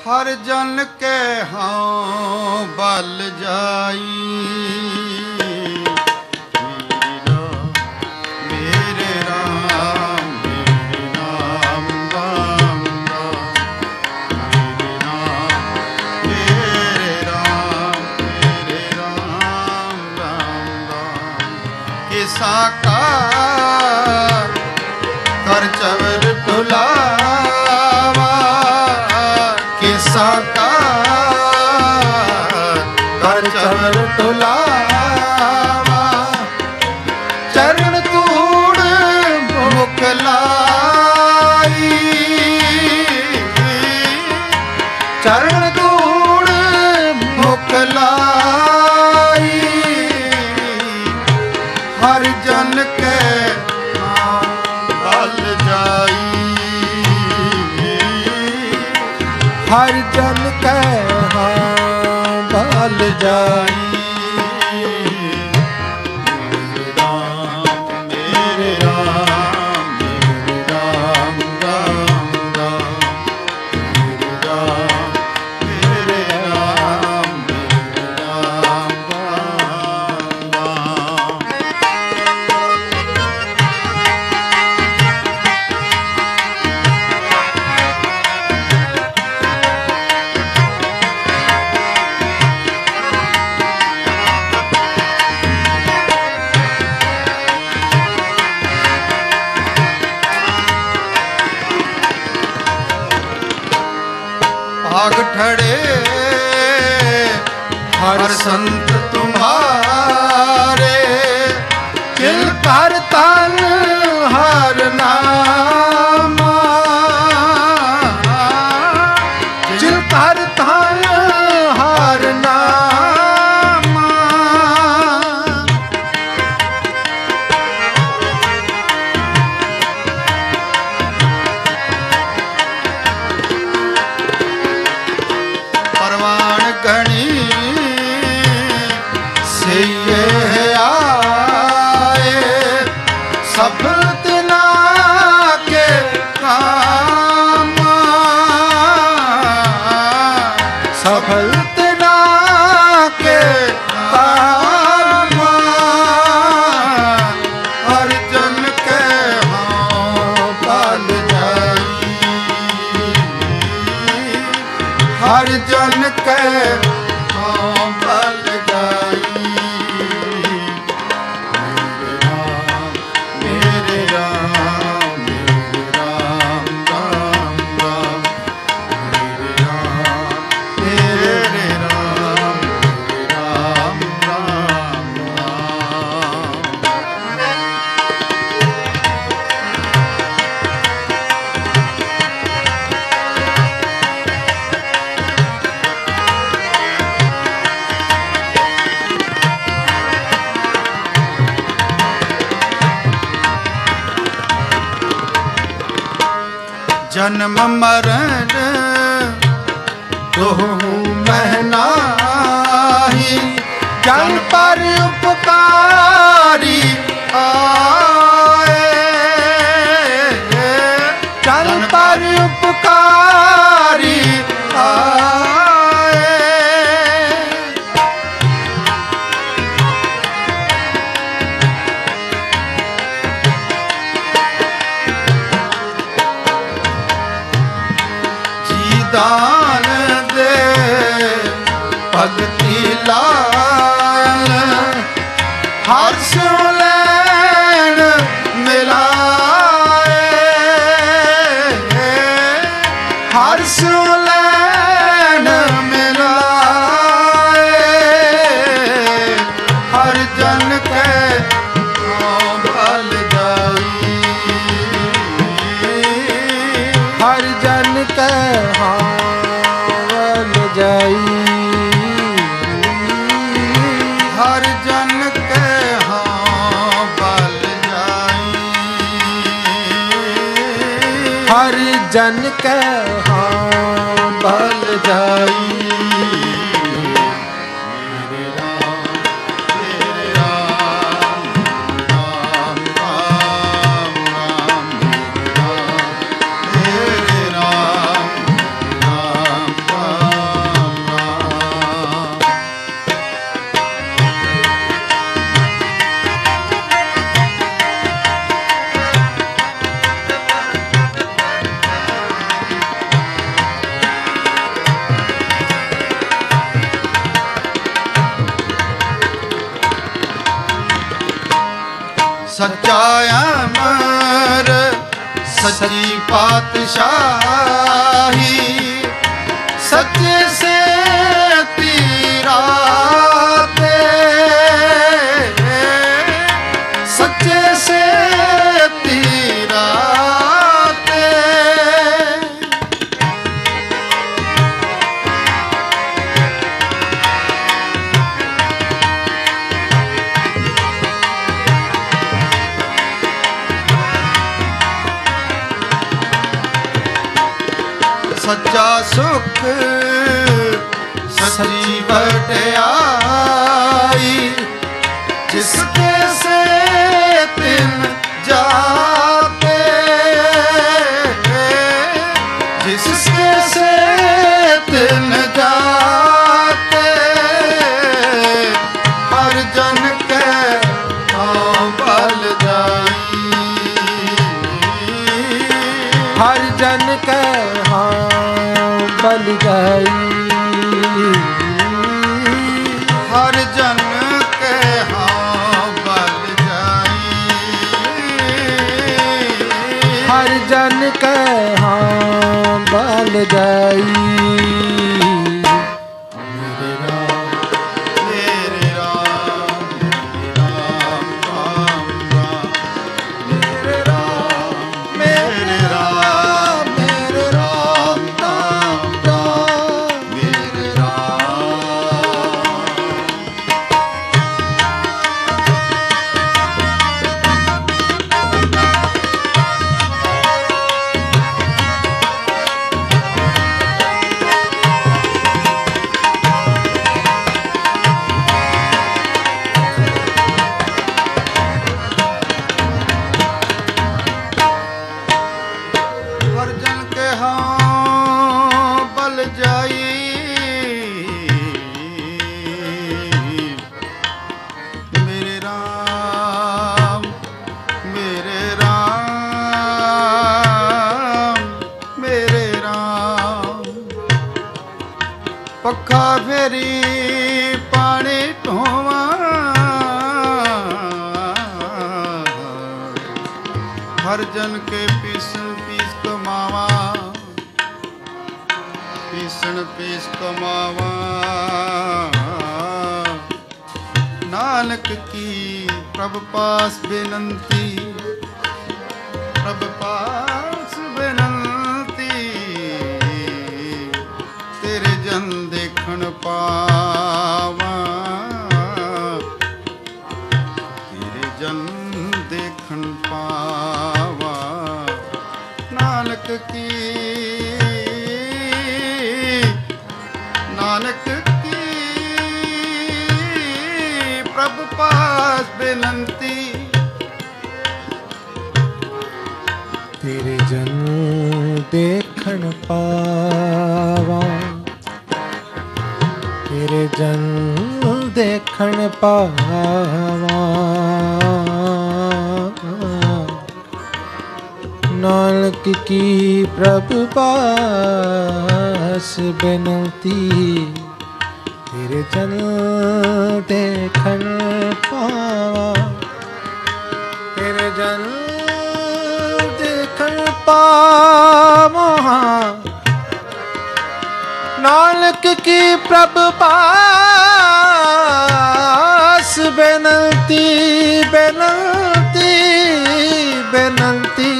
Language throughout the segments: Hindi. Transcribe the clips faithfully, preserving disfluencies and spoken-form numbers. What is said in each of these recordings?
हर जन के हाँ बल जाई मेरे राम मेरे नाम राम राम मेरे राम मेरे राम राम राम किसा का कर चवर टुलावा किसा का कर चवर टुलावा चरण तूड़ मुख लाई चरण तूड़ मुख लाई हर जन के हर जन के हाँ बल जाई मेरे राम मेरे राम मेरे राम राम राम मेरे राम मेरे राम मेरे राम राम राम भाग ठड़े हर संत तुम्हारे किल कर तन हर नामा किल कर तन हर नामा परवान गणी से ये आए सफल तिना के काम सफल तिना के काम हर जन के हाँ बल जाई हर जन के हाँ बल जाई मेरे राम मेरे राम राम राम मेरे राम मेरे राम मेरे राम राम जन्म मरण दोहु महनाही जन पर उपकारी आए जन पर उपकारी आए दान दे भगति लाल हर्ष लैन मिलाए हर्ष लैन मिलाए हर जन के बल जाई हर जन के जाई हर जन के हाँ बल जाई हर जन के हाँ बल जाई मेरे राम मेरे राम राम राम राम मेरे राम मेरे राम राम सच्चा अमर सच्ची पातशाही सच्चे से तेरा ते सच्चे से तेरा ते सच्चा सुख सच्ची बड़ाई जिसके से तिन जाते जिसके से तिन जाते हर जन के हाँ बल जाई हर जन के हाँ बल जाई हर जन के हाँ बल जाई हर जन के हाँ बल जाई मेरे राम मेरे राम मेरे राम मेरे राम राम राम मेरे राम हर जन के हाँ बल जाई मेरे राम मेरे राम मेरे राम पक्का फेरी पानी ढोवा हर जन के पीसन पीस कमावा पीसन पीस कमावा नानक की प्रभु पास बेनंती प्रभु पास बेनंती तेरे जन देखन पावा तेरे जन देखन पावा नानक की नानक की प्रभु पास बेनंती तेरे जन देखन पावा तेरे जन देखन पावा नानक की प्रभु पास बेनती तेरे जन देखन पावा तेरे जन देखन पावा नानक की प्रभु पास बेनती बेनती बेनती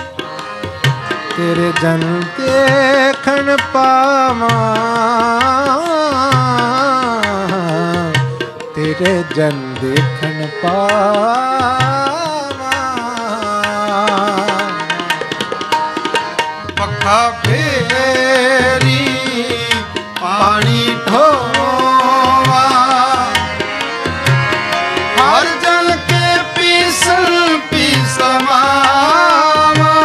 तेरे जन देखन पावा तेरे जन देखन पावा पक्का फेरी पानी ढोवा हर जन के पीसल पीसमावा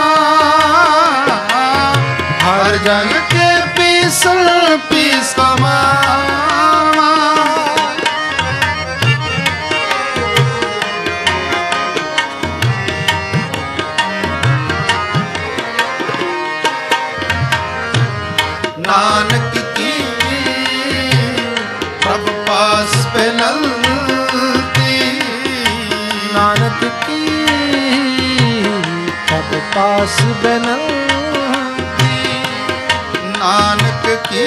हर जन के पीसल पीसमावा नानक की प्रभु पास बेनंती नानक की पास बेनती। नानक की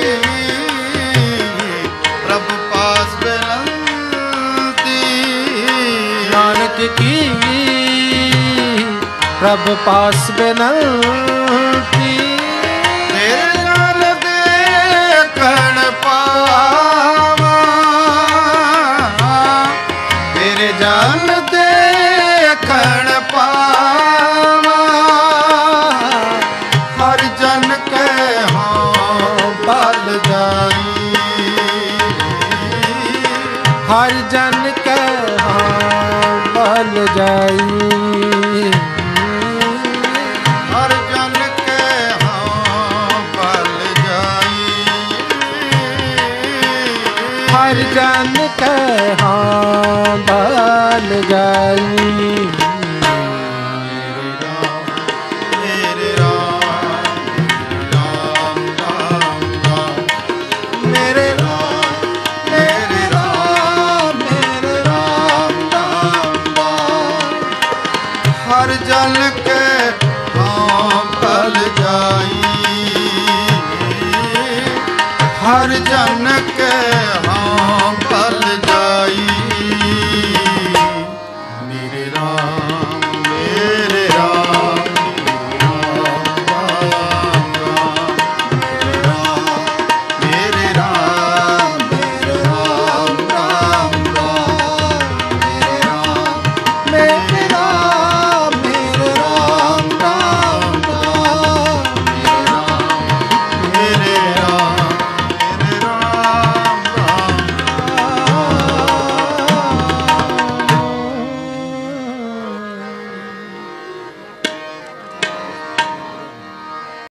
प्रभु पास बेनती। नानक की प्रभु पास बेनती। तेरे नाल देखण पावा, तेरे जान देखण पावा। हर जन के हाँ बल जाई, हर जन के हाँ बल जाई। हर जन के हाँ बल जाई। हर जन के हाँ बल जाई। मेरे राम राम राम राम, मेरे राम मेरे राम मेरे राम राम राम। हर जन के हाँ बल जाई। हर जन के